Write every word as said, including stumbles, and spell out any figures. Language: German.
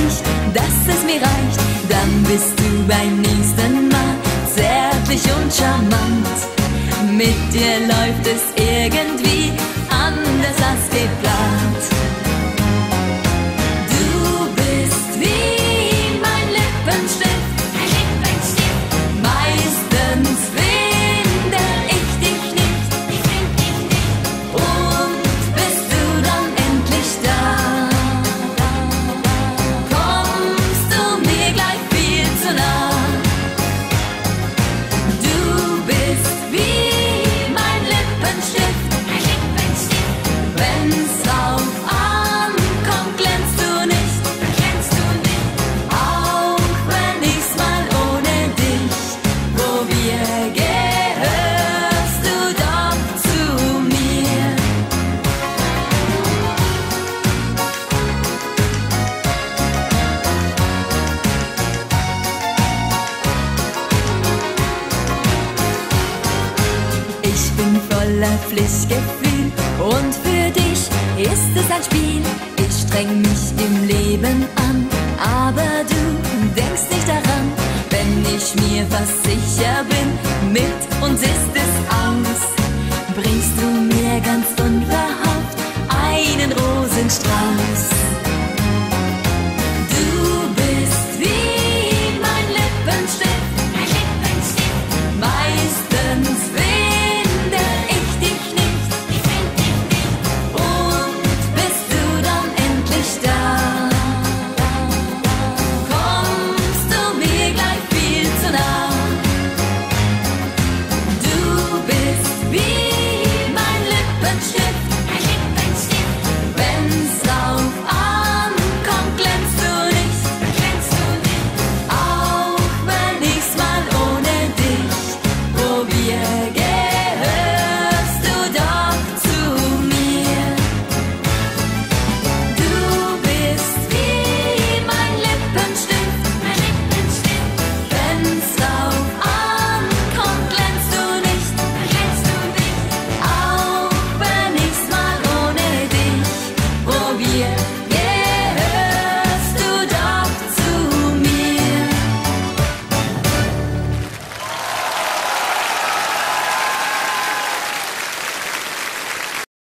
nicht, dass es mir reicht, dann bist du beim nächsten Mal zärtlich und charmant. Mit dir läuft es irgendwie anders als geplant. Du bist wie mein Lippenstift, ein Lippenstift. Meistens finde ich dich nicht, ich find dich nicht. Und bist du dann endlich da, kommst du mir gleich viel zu nah. Du bist wie mein Lippenstift, ein Lippenstift. Wenn's drauf ankommt, glänzt du nicht, glänzt du nicht. Auch wenn ich's mal ohne dich probier, gehörst du doch zu mir. Ich bin voller Pflichtgefühl und für dich ist es ein Spiel. Ich streng mich im Leben